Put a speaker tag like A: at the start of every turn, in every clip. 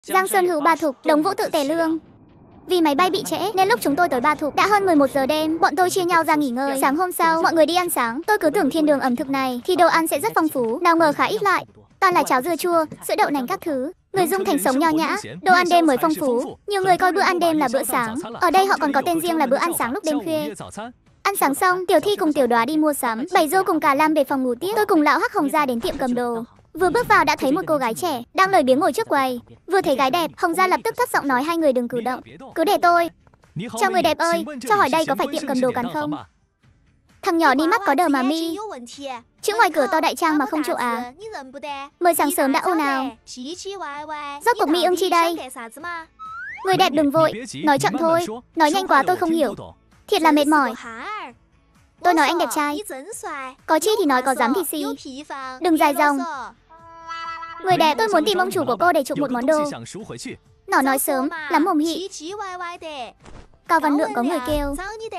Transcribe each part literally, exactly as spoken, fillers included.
A: Giang Sơn Hữu Ba Thục, Đống Vũ Tự Tề Lương. Vì máy bay bị trễ nên lúc chúng tôi tới Ba Thục đã hơn mười một giờ đêm, bọn tôi chia nhau ra nghỉ ngơi. Sáng hôm sau, mọi người đi ăn sáng. Tôi cứ tưởng thiên đường ẩm thực này thì đồ ăn sẽ rất phong phú, nào ngờ khá ít loại. Toàn là cháo dưa chua, sữa đậu nành các thứ. Người Dung Thành sống nho nhã, đồ ăn đêm mới phong phú. Nhiều người coi bữa ăn đêm là bữa sáng. Ở đây họ còn có tên riêng là bữa ăn sáng lúc đêm khuya. Ăn sáng xong, Tiểu Thi cùng Tiểu Đoá đi mua sắm, Bảy Dô cùng Cả Lam về phòng ngủ tiếp. Tôi cùng lão Hắc Hồng Gia đến tiệm cầm đồ. Vừa bước vào đã thấy một cô gái trẻ đang lười biếng ngồi trước quầy. Vừa thấy gái đẹp, Hồng Gia lập tức thấp giọng nói hai người đừng cử động, cứ để tôi. Chào người đẹp ơi, cho hỏi đây có phải tiệm cầm đồ cắn không? Thằng nhỏ đi mắt có đờ mà mi. Chữ ngoài cửa to đại trang mà không chỗ à? Mới sáng sớm đã ồn ào. Rốt cuộc mi ưng chi đây? Người đẹp đừng vội, nói chậm thôi, nói nhanh quá tôi không hiểu. Thiệt là mệt mỏi. Tôi nói anh đẹp trai. Có chi thì nói có dám thì xì. Đừng dài dòng. Người đẹp, tôi muốn tìm ông chủ của cô để chụp một món đồ. Nó nói sớm, lắm mồm hị. Cao Văn Lượng có người kêu.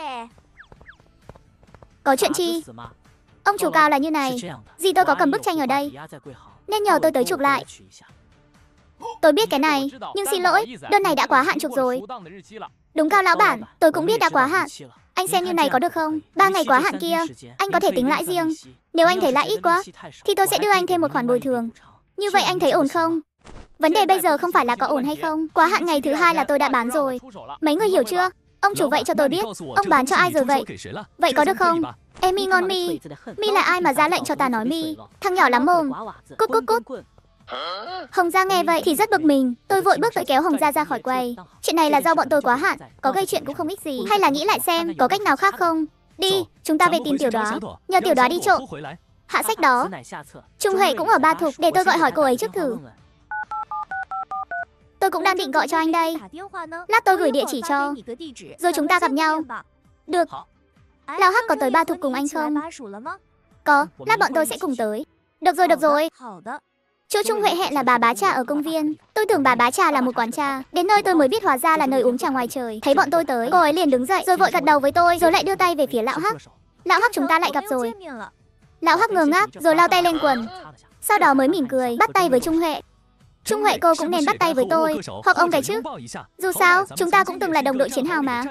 A: Có chuyện chi? Ông chủ Cao là như này. Dì tôi có cầm bức tranh ở đây nên nhờ tôi tới chụp lại. Tôi biết cái này, nhưng xin lỗi, đơn này đã quá hạn chụp rồi. Đúng Cao lão bản, tôi cũng biết đã quá hạn. Anh xem như này có được không? Ba ngày quá hạn kia, anh có thể tính lãi riêng. Nếu anh thấy lãi ít quá, thì tôi sẽ đưa anh thêm một khoản bồi thường. Như vậy anh thấy ổn không? Vấn đề bây giờ không phải là có ổn hay không. Quá hạn ngày thứ hai là tôi đã bán rồi. Mấy người hiểu chưa? Ông chủ vậy cho tôi biết, ông bán cho ai rồi vậy? Vậy có được không? Em mi ngon mi. Mi là ai mà ra lệnh cho ta nói mi? Thằng nhỏ lắm mồm. Cút cút cút. Hồng Gia nghe vậy thì rất bực mình. Tôi vội bước tới kéo Hồng Gia ra khỏi quầy. Chuyện này là do bọn tôi quá hạn, có gây chuyện cũng không ích gì. Hay là nghĩ lại xem có cách nào khác không? Đi, chúng ta về tìm Tiểu Đoá, nhờ Tiểu Đoá đi trộm. Hạ sách đó. Trung Huệ cũng ở Ba Thục, để tôi gọi hỏi cô ấy trước thử. Tôi cũng đang định gọi cho anh đây. Lát tôi gửi địa chỉ cho, rồi chúng ta gặp nhau. Được. Lão Hắc có tới Ba Thục cùng anh không? Có, lát bọn tôi sẽ cùng tới. Được rồi, được rồi. Chỗ Trung Huệ hẹn là bà Bá Trà ở công viên. Tôi tưởng bà Bá Trà là một quán trà. Đến nơi tôi mới biết hóa ra là nơi uống trà ngoài trời. Thấy bọn tôi tới, cô ấy liền đứng dậy rồi vội gật đầu với tôi, rồi lại đưa tay về phía lão Hắc. Lão Hắc chúng ta lại gặp rồi. Lão Hắc ngơ ngác rồi lao tay lên quần. Sau đó mới mỉm cười, bắt tay với Trung Huệ. Trung Huệ cô cũng nên bắt tay với tôi, hoặc ông cái chứ. Dù sao, chúng ta cũng từng là đồng đội chiến hào mà.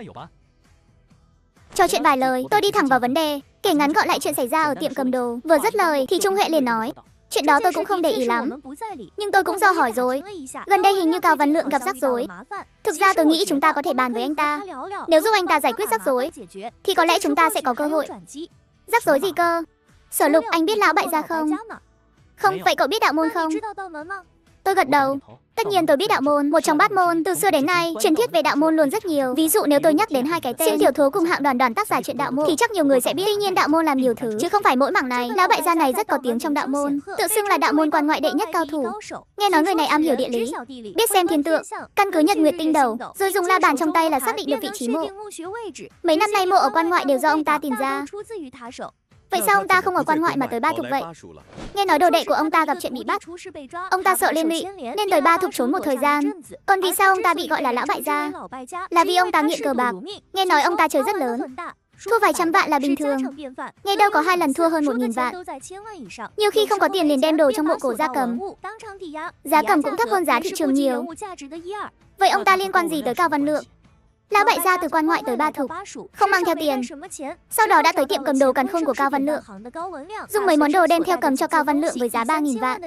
A: Trò chuyện vài lời, tôi đi thẳng vào vấn đề, kể ngắn gọn lại chuyện xảy ra ở tiệm cầm đồ. Vừa dứt lời thì Trung Huệ liền nói. Chuyện đó tôi cũng không để ý lắm, nhưng tôi cũng do hỏi rồi. Gần đây hình như Cao Văn Lượng gặp rắc rối. Thực ra tôi nghĩ chúng ta có thể bàn với anh ta. Nếu giúp anh ta giải quyết rắc rối thì có lẽ chúng ta sẽ có cơ hội. Rắc rối gì cơ? Sở Lục, anh biết lão bại gia không? Không, vậy cậu biết đạo môn không? Tôi gật đầu. Tất nhiên tôi biết đạo môn, một trong bát môn. Từ xưa đến nay, truyền thuyết về đạo môn luôn rất nhiều. Ví dụ nếu tôi nhắc đến hai cái tên Sim Tiểu Thố cùng Hạng Đoàn Đoàn tác giả chuyện đạo môn thì chắc nhiều người sẽ biết. Tuy nhiên đạo môn làm nhiều thứ, chứ không phải mỗi mảng này. Lão bại gia này rất có tiếng trong đạo môn, tự xưng là đạo môn quan ngoại đệ nhất cao thủ. Nghe nói người này am hiểu địa lý, biết xem thiên tượng, căn cứ nhật nguyệt tinh đầu, rồi dùng la bàn trong tay là xác định được vị trí mộ. Mấy năm nay mộ ở quan ngoại đều do ông ta tìm ra. Vậy sao ông ta không ở quan ngoại mà tới Ba Thục vậy? Nghe nói đồ đệ của ông ta gặp chuyện bị bắt. Ông ta sợ liên lụy nên tới Ba Thục trốn một thời gian. Còn vì sao ông ta bị gọi là lão bại gia? Là vì ông ta nghiện cờ bạc. Nghe nói ông ta chơi rất lớn, thua vài trăm vạn là bình thường. Nghe đâu có hai lần thua hơn một nghìn vạn. Nhiều khi không có tiền liền đem đồ trong mộ cổ ra cầm. Giá cầm cũng thấp hơn giá thị trường nhiều. Vậy ông ta liên quan gì tới Cao Văn Lượng? Lão bại gia từ quan ngoại tới Ba Thục, không mang theo tiền. Sau đó đã tới tiệm cầm đồ càn khôn của Cao Văn Lượng, dùng mấy món đồ đem theo cầm cho Cao Văn Lượng với giá ba nghìn vạn.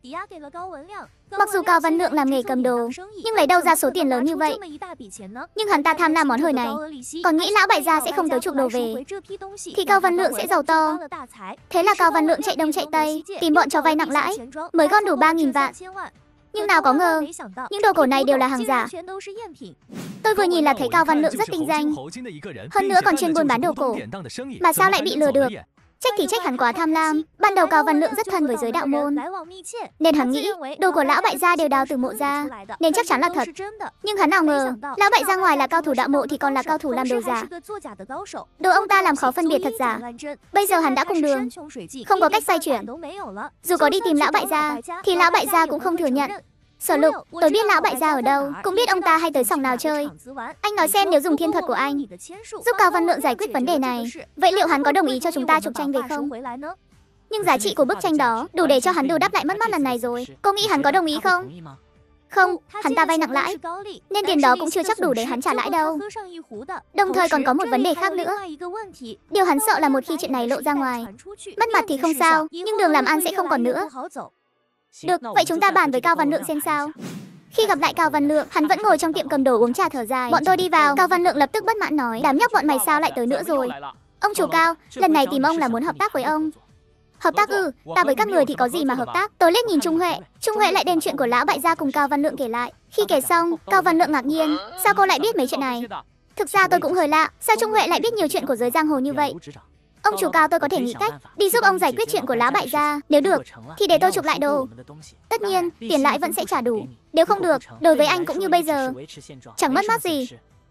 A: Mặc dù Cao Văn Lượng làm nghề cầm đồ, nhưng lấy đâu ra số tiền lớn như vậy? Nhưng hắn ta tham lam món hời này, còn nghĩ lão bại gia sẽ không tới chuộc đồ về, thì Cao Văn Lượng sẽ giàu to. Thế là Cao Văn Lượng chạy đông chạy tây, tìm bọn cho vay nặng lãi, mới gom đủ ba nghìn vạn. Nhưng nào có ngờ, những đồ cổ này đều là hàng giả. Tôi vừa nhìn là thấy Cao Văn Lượng rất tinh danh, hơn nữa còn chuyên buôn bán đồ cổ. Mà sao lại bị lừa được? Trách thì trách hắn quá tham lam. Ban đầu Cao Văn Lượng rất thân với giới đạo môn, nên hắn nghĩ đồ của lão bại gia đều đào từ mộ ra, nên chắc chắn là thật. Nhưng hắn nào ngờ, lão bại gia ngoài là cao thủ đạo mộ thì còn là cao thủ làm đồ giả. Đồ ông ta làm khó phân biệt thật giả. Bây giờ hắn đã cùng đường, không có cách xoay chuyển. Dù có đi tìm lão bại gia thì lão bại gia cũng không thừa nhận. Sở Lục, tôi biết lão bại gia ở đâu, cũng biết ông ta hay tới sòng nào chơi. Anh nói xem nếu dùng thiên thuật của anh giúp Cao Văn Lượng giải quyết vấn đề này, vậy liệu hắn có đồng ý cho chúng ta chụp tranh về không? Nhưng giá trị của bức tranh đó đủ để cho hắn bù đắp lại mất mát lần này rồi. Cô nghĩ hắn có đồng ý không? Không, hắn ta vay nặng lãi, nên tiền đó cũng chưa chắc đủ để hắn trả lãi đâu. Đồng thời còn có một vấn đề khác nữa. Điều hắn sợ là một khi chuyện này lộ ra ngoài, mất mặt thì không sao, nhưng đường làm ăn sẽ không còn nữa. Được, vậy chúng ta bàn với Cao Văn Lượng xem sao. Khi gặp lại Cao Văn Lượng, hắn vẫn ngồi trong tiệm cầm đồ uống trà thở dài. Bọn tôi đi vào, Cao Văn Lượng lập tức bất mãn nói, đám nhóc bọn mày sao lại tới nữa rồi? Ông chủ Cao, lần này tìm ông là muốn hợp tác với ông. Hợp tác ư? Ta với các người thì có gì mà hợp tác? Tôi liếc nhìn Trung Huệ, Trung Huệ lại đem chuyện của lão bại gia cùng Cao Văn Lượng kể lại. Khi kể xong, Cao Văn Lượng ngạc nhiên, sao cô lại biết mấy chuyện này? Thực ra tôi cũng hơi lạ, sao Trung Huệ lại biết nhiều chuyện của giới giang hồ như vậy? Ông chủ Cao, tôi có thể nghĩ cách đi giúp ông giải quyết chuyện của lão bại gia, nếu được thì để tôi chuộc lại đồ. Tất nhiên, tiền lãi vẫn sẽ trả đủ. Nếu không được, đối với anh cũng như bây giờ, chẳng mất mát gì.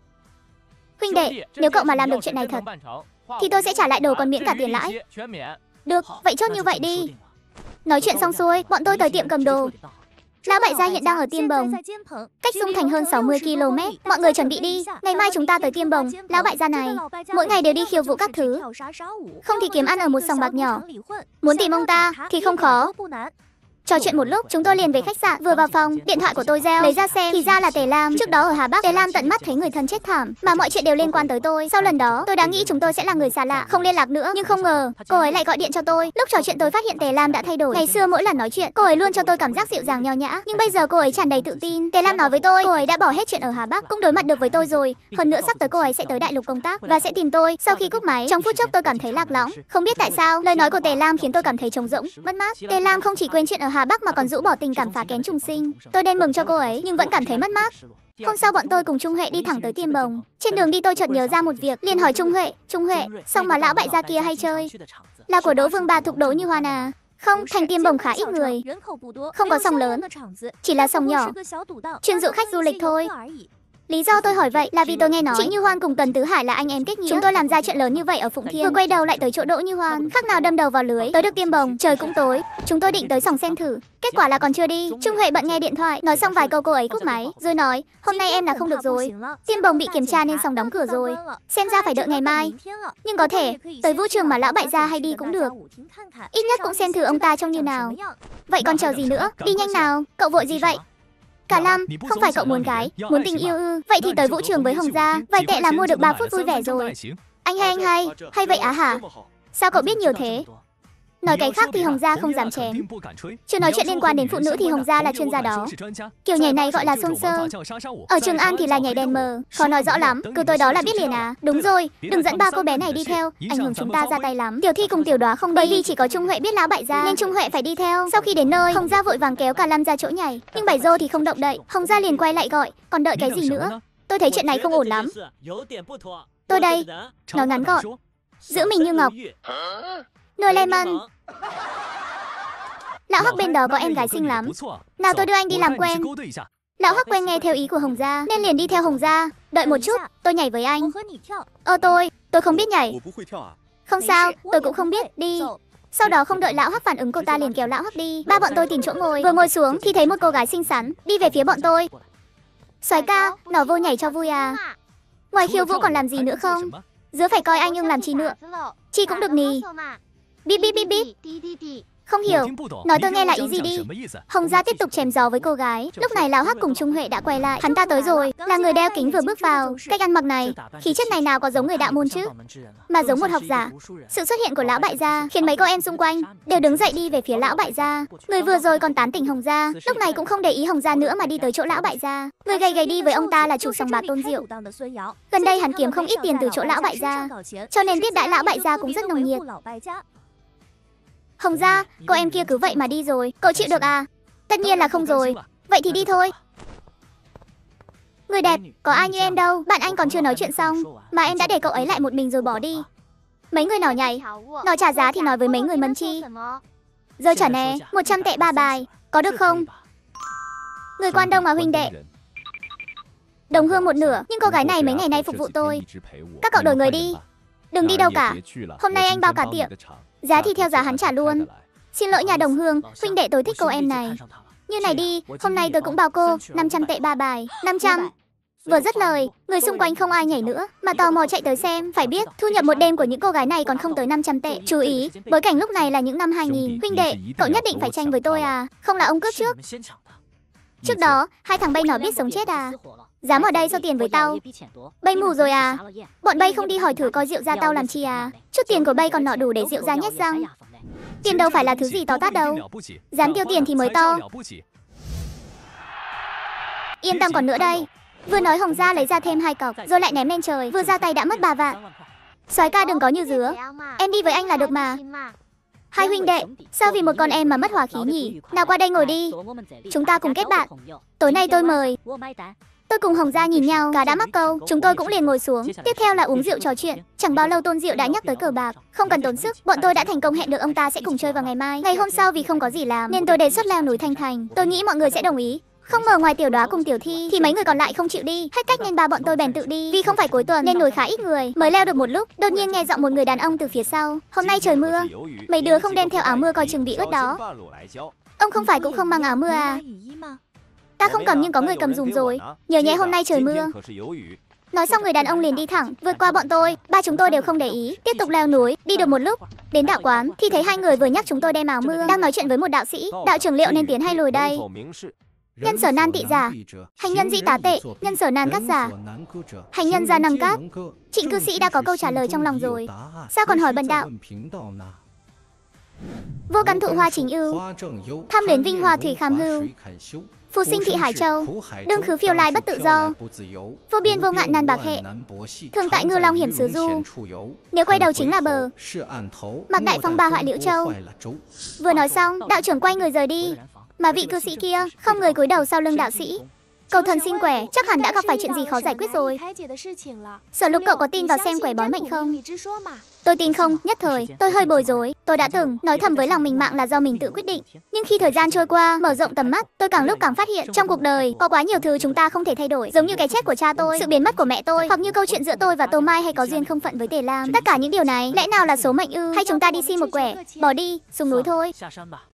A: Huynh đệ, nếu cậu mà làm được chuyện này thật thì tôi sẽ trả lại đồ còn miễn cả tiền lãi. Được, vậy chốt như vậy đi. Nói chuyện xong xuôi, bọn tôi tới tiệm cầm đồ. Lão bại gia hiện đang ở Tiêm Bồng, cách Dung Thành hơn sáu mươi ki lô mét. Mọi người chuẩn bị đi, ngày mai chúng ta tới Tiêm Bồng. Lão bại gia này mỗi ngày đều đi khiêu vũ các thứ, không thì kiếm ăn ở một sòng bạc nhỏ. Muốn tìm ông ta thì không khó. Trò chuyện một lúc, chúng tôi liền về khách sạn. Vừa vào phòng, điện thoại của tôi reo, lấy ra xem thì ra là Tề Lam. Trước đó ở Hà Bắc, Tề Lam tận mắt thấy người thân chết thảm, mà mọi chuyện đều liên quan tới tôi. Sau lần đó, tôi đã nghĩ chúng tôi sẽ là người xa lạ, không liên lạc nữa, nhưng không ngờ cô ấy lại gọi điện cho tôi. Lúc trò chuyện tôi phát hiện Tề Lam đã thay đổi. Ngày xưa mỗi lần nói chuyện, cô ấy luôn cho tôi cảm giác dịu dàng nho nhã, nhưng bây giờ cô ấy tràn đầy tự tin. Tề Lam nói với tôi, cô ấy đã bỏ hết chuyện ở Hà Bắc, cũng đối mặt được với tôi rồi. Hơn nữa sắp tới cô ấy sẽ tới đại lục công tác và sẽ tìm tôi. Sau khi cúp máy, trong phút chốc tôi cảm thấy lạc lõng. Không biết tại sao, lời nói của Tề Lam khiến tôi cảm thấy trống rỗng, mất mát. Tề Lam không chỉ quên chuyện ở Hà Bắc mà còn rũ bỏ tình cảm phá kén trùng sinh. Tôi nên mừng cho cô ấy nhưng vẫn cảm thấy mất mát. Hôm sau bọn tôi cùng Trung Huệ đi thẳng tới Tiêm Bồng. Trên đường đi tôi chợt nhớ ra một việc, liền hỏi Trung Huệ, Trung Huệ, xong mà lão bại gia kia hay chơi là của Đỗ Vương Bà thuộc Đỗ Như Hoa à? Không, thành Tiêm Bồng khá ít người, không có sòng lớn, chỉ là sòng nhỏ, chuyên dụ khách du lịch thôi. Lý do tôi hỏi vậy là vì tôi nghe nói chị Như Hoan cùng Tần Tứ Hải là anh em kết nghĩa. Chúng tôi làm ra chuyện lớn như vậy ở Phụng Thiên, vừa quay đầu lại tới chỗ Đỗ Như Hoan, khác nào đâm đầu vào lưới. Tới được Tiêm Bồng, trời cũng tối. Chúng tôi định tới sòng xem thử, kết quả là còn chưa đi. Trung Huệ bận nghe điện thoại, nói xong vài câu cô ấy cúp máy, rồi nói hôm nay em là không được rồi. Tiêm Bồng bị kiểm tra nên sòng đóng cửa rồi, xem ra phải đợi ngày mai. Nhưng có thể tới vũ trường mà lão bại gia hay đi cũng được, ít nhất cũng xem thử ông ta trông như nào. Vậy còn chờ gì nữa, đi nhanh nào, cậu vội gì vậy? Cả Lâm, không phải cậu muốn gái, muốn tình yêu ư? Vậy thì tới vũ trường với Hồng gia, vài tệ là mua được ba phút vui vẻ rồi. Anh hay anh hay, hay vậy á hả? Sao cậu biết nhiều thế? Nói cái khác thì Hồng gia không dám chém. Chưa nói chuyện liên quan đến phụ nữ thì Hồng gia là chuyên gia đó. Kiểu nhảy này gọi là xôn xơ. Ở Trường An thì là nhảy đèn mờ, khó nói rõ lắm, cứ tới đó là biết liền à. Đúng rồi, đừng dẫn ba cô bé này đi theo, ảnh hưởng chúng ta ra tay lắm. Tiểu Thi cùng Tiểu Đoá không đi, bởi vì chỉ có Trung Huệ biết lão bại gia nên Trung Huệ phải đi theo. Sau khi đến nơi, Hồng gia vội vàng kéo cả Lâm ra chỗ nhảy, nhưng Bảy Dô thì không động đậy. Hồng gia liền quay lại gọi, còn đợi cái gì nữa? Tôi thấy chuyện này không ổn lắm. Tôi đây, nói ngắn gọn, giữ mình như ngọc. Nồi lemon. Lão Hắc bên đó có em gái xinh lắm, nào tôi đưa anh đi làm quen. Lão Hắc quen nghe theo ý của Hồng gia nên liền đi theo Hồng gia. Đợi một chút, tôi nhảy với anh. Ơ tôi, tôi không biết nhảy. Không sao, tôi cũng không biết, đi. Sau đó không đợi Lão Hắc phản ứng, cô ta liền kéo Lão Hắc đi. Ba bọn tôi tìm chỗ ngồi, vừa ngồi xuống thì thấy một cô gái xinh xắn đi về phía bọn tôi. Soái ca, nó vô nhảy cho vui à? Ngoài khiêu vũ còn làm gì nữa không? Giữa phải coi anh nhưng làm chi nữa? Chi cũng được nì. Bíp bíp bíp bíp. Không hiểu, nói tôi nghe là ý gì đi. Hồng gia tiếp tục chém gió với cô gái. Lúc này Lão Hắc cùng Trung Huệ đã quay lại. Hắn ta tới rồi, là người đeo kính vừa bước vào. Cách ăn mặc này, khí chất này nào có giống người đạo môn chứ, mà giống một học giả. Sự xuất hiện của lão bại gia khiến mấy cô em xung quanh đều đứng dậy đi về phía lão bại gia. Người vừa rồi còn tán tỉnh Hồng gia, lúc này cũng không để ý Hồng gia nữa mà đi tới chỗ lão bại gia. Người gầy gầy đi với ông ta là chủ sòng bạc Tôn Diệu. Gần đây hắn kiếm không ít tiền từ chỗ lão bại gia, cho nên tiếp đãi lão bại gia cũng rất nồng nhiệt. Hồng gia, cô em kia cứ vậy mà đi rồi, cậu chịu được à? Tất nhiên là không rồi. Vậy thì đi thôi. Người đẹp, có ai như em đâu. Bạn anh còn chưa nói chuyện xong mà em đã để cậu ấy lại một mình rồi bỏ đi. Mấy người nào nhảy, nó trả giá thì nói với mấy người mân chi. Giờ trả nè, một trăm tệ ba bài, có được không? Người quan đông à huynh đệ? Đồng hương một nửa, nhưng cô gái này mấy ngày nay phục vụ tôi. Các cậu đổi người đi, đừng đi đâu cả. Hôm nay anh bao cả tiệm, giá thì theo giá hắn trả luôn. Xin lỗi nhà đồng hương, huynh đệ tôi thích cô em này. Như này đi, hôm nay tôi cũng bao cô năm trăm tệ ba bài. năm trăm. Vừa dứt lời, người xung quanh không ai nhảy nữa mà tò mò chạy tới xem. Phải biết, thu nhập một đêm của những cô gái này còn không tới năm trăm tệ. Chú ý, bối cảnh lúc này là những năm hai nghìn. Huynh đệ, cậu nhất định phải tranh với tôi à? Không là ông cướp trước. Trước đó, hai thằng bay nó biết sống chết à? Dám ở đây sao tiền với tao? Bay mù rồi à? Bọn bay không đi hỏi thử coi rượu ra tao làm chi à? Chút tiền của bay còn nọ đủ để rượu ra nhét răng. Tiền đâu phải là thứ gì to tát đâu. Dám tiêu tiền thì mới to. Yên tâm còn nữa đây. Vừa nói Hồng Gia lấy ra thêm hai cọc, rồi lại ném lên trời, vừa ra tay đã mất ba vạn. Soái ca đừng có như dứa. Em đi với anh là được mà. Hai huynh đệ, sao vì một con em mà mất hòa khí nhỉ? Nào qua đây ngồi đi. Chúng ta cùng kết bạn. Tối nay tôi mời. Tôi cùng Hồng Gia nhìn nhau, cả đã mắc câu, chúng tôi cũng liền ngồi xuống. Tiếp theo là uống rượu trò chuyện. Chẳng bao lâu Tôn Diệu đã nhắc tới cờ bạc. Không cần tốn sức, bọn tôi đã thành công hẹn được ông ta sẽ cùng chơi vào ngày mai. Ngày hôm sau vì không có gì làm nên tôi đề xuất leo núi Thanh Thành. Tôi nghĩ mọi người sẽ đồng ý. Không ngờ ngoài Tiểu Đoá cùng Tiểu Thi thì mấy người còn lại không chịu đi. Hết cách nên ba bọn tôi bèn tự đi. Vì không phải cuối tuần nên núi khá ít người. Mới leo được một lúc, đột nhiên nghe giọng một người đàn ông từ phía sau. Hôm nay trời mưa, mấy đứa không đem theo áo mưa coi chừng bị ướt đó. Ông không phải cũng không mang áo mưa à? Ta không cầm nhưng có người cầm dùm rồi. Nhớ nhé hôm nay trời mưa. Nói xong người đàn ông liền đi thẳng, vượt qua bọn tôi. Ba chúng tôi đều không để ý, tiếp tục leo núi. Đi được một lúc, đến đạo quán thì thấy hai người vừa nhắc chúng tôi đem áo mưa đang nói chuyện với một đạo sĩ. Đạo trưởng liệu nên tiến hay lùi đây? Nhân sở nan tị giả, hành nhân dĩ tá tệ, nhân sở nan cát giả, hành nhân gia năng cát. Trịnh cư sĩ đã có câu trả lời trong lòng rồi, sao còn hỏi bần đạo? Vô căn thụ hoa chính ưu, tham luyến vinh hoa thủy kham hưu. Phù sinh thị Hải Châu, đương khứ phiêu lai bất tự do. Vô biên vô ngạn nan bạc hệ, thường tại ngư long hiểm xứ du. Nếu quay đầu chính là bờ, mặc đại phong ba hoại Liễu Châu. Vừa nói xong, đạo trưởng quay người rời đi. Mà vị cư sĩ kia không người cúi đầu sau lưng đạo sĩ. Cầu thần xin quẻ, chắc hẳn đã gặp phải chuyện gì khó giải quyết rồi. Sở Lục cậu có tin vào xem quẻ bói mệnh không? Tôi tin không, nhất thời, tôi hơi bối rối. Tôi đã từng nói thầm với lòng mình mạng là do mình tự quyết định. Nhưng khi thời gian trôi qua, mở rộng tầm mắt, tôi càng lúc càng phát hiện trong cuộc đời có quá nhiều thứ chúng ta không thể thay đổi. Giống như cái chết của cha tôi, sự biến mất của mẹ tôi, hoặc như câu chuyện giữa tôi và Tô Mai hay có duyên không phận với Tề Lam. Tất cả những điều này, lẽ nào là số mệnh ư? Hay chúng ta đi xin một quẻ, bỏ đi, xuống núi thôi.